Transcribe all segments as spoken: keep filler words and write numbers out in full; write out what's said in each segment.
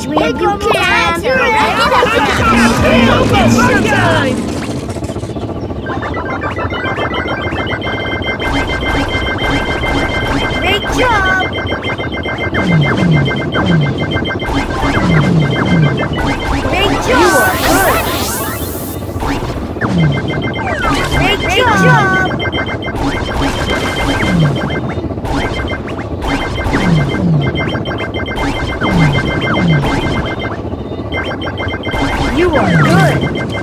Catch me if you can! You're Great job! Great job! Great job! You are good!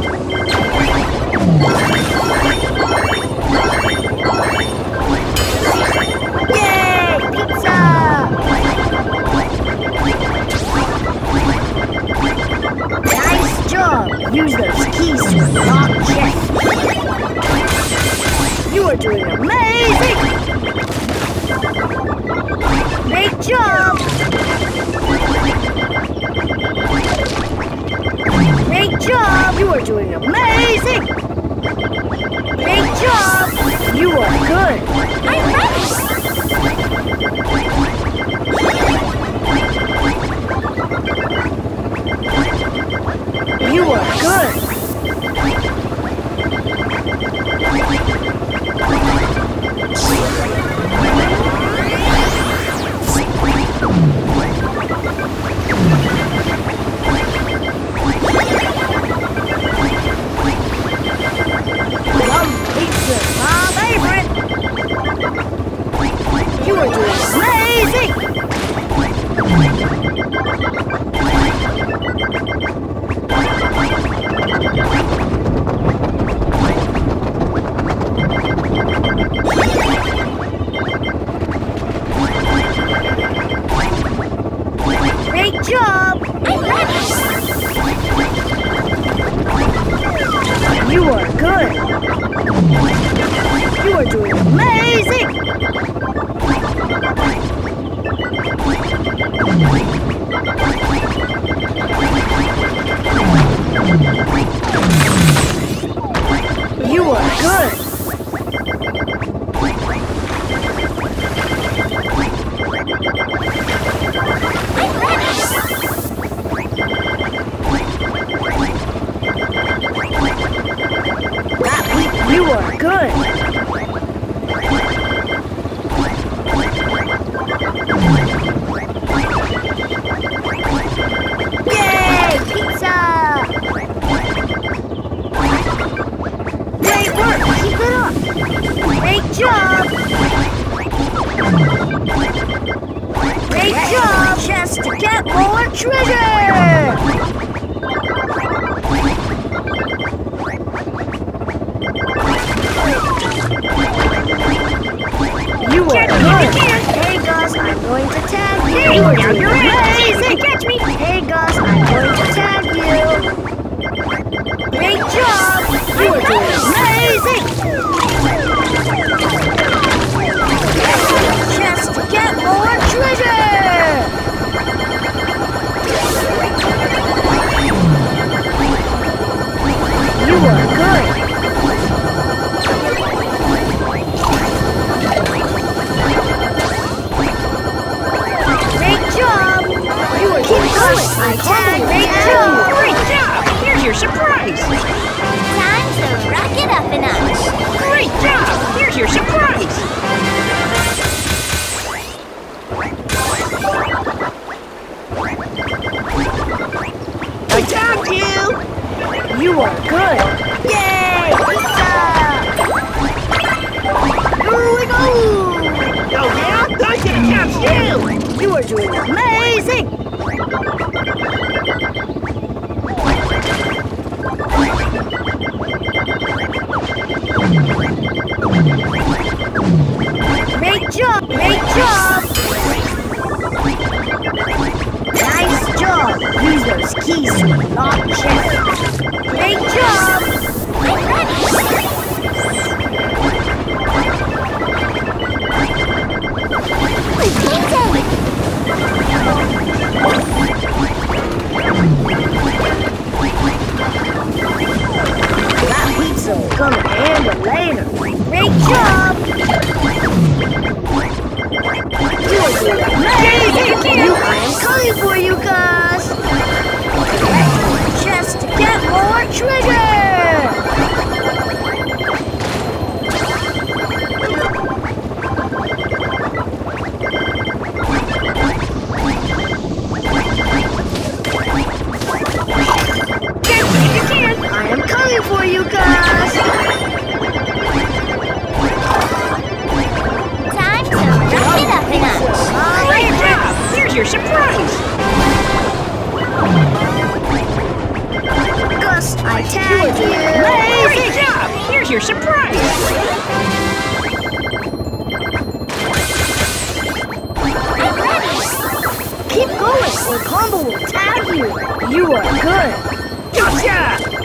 Yay! Pizza! Nice job! Use those keys to unlock chests. You are doing amazing! Great job! Great job! You are doing amazing! Great job! You are good! I'm ready! You are good! Yum pizza, my favorite! You are doing amazing! Great job! I'm ready! You are good! You are doing amazing! You are good! You are good! Yay! Pizza! Great work! Keep it up! Great job! Great job! Chest to get more treasure! You are good! Hey Gus, I'm going to tag you! Hey, now you're amazing! Catch me! Hey Gus, I'm going to tag you! Great job! You are doing amazing! Just to get more treasure! You are good! Great job! You are keep going! I tag! Great job! Great job! Here's your surprise! Time to rock it up a notch. Great job! Here's your surprise! I tagged you! You are good! Yay! Pizza! Here we go! Oh yeah? I can catch you! You are doing amazing! Great job! Great job! Nice job! Use those keys to unlock chests. Great job! I'm ready! That pizza will come in handy later. Great job! You are doing amazing! You, I am coming for you, Gus! surprise! Gus, I tagged you! Great job! Here's your surprise! Keep going, or Combo will tag you! You are good! Gotcha!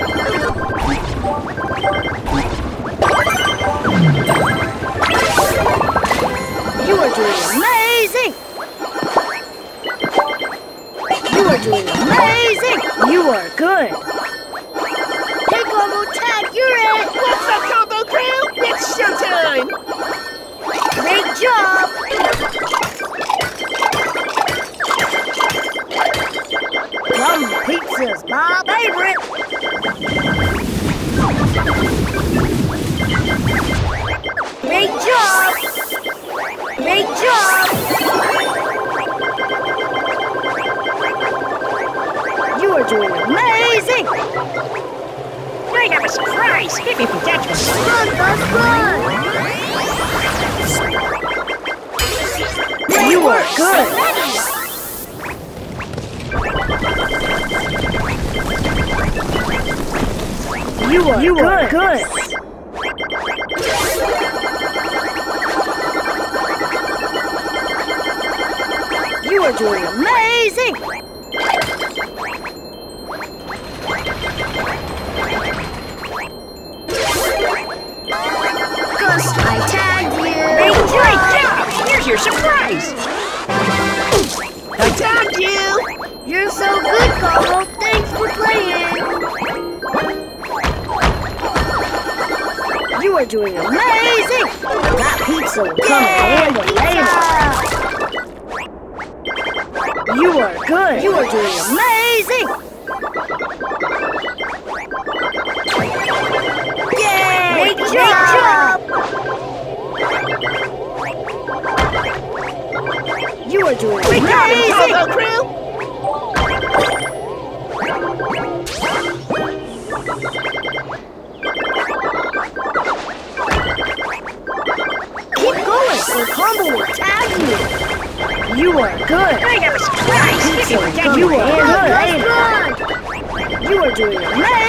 You are doing amazing! You are doing amazing! You are good! Hey Combo, tag, you're it! What's up, Combo Crew? It's showtime! Great job! Plum pizza's my favorite! Great job! Great job! You are doing amazing! I have a surprise if you can catch me. Run, Buzz, run! You are good! You are you good. Are good. You are doing amazing. Gus, I tagged you. Great job! Here's your surprise. I tagged you. You're so good, Combo. Thanks for playing. You are doing amazing! That pizza will come in handy later. You are good! You are doing amazing! Yay! Great job! You are doing Great job, amazing! Combo Crew! Keep going, or Combo will tag you. You are good. I have a surprise if you can catch You me. are good. You are doing amazing.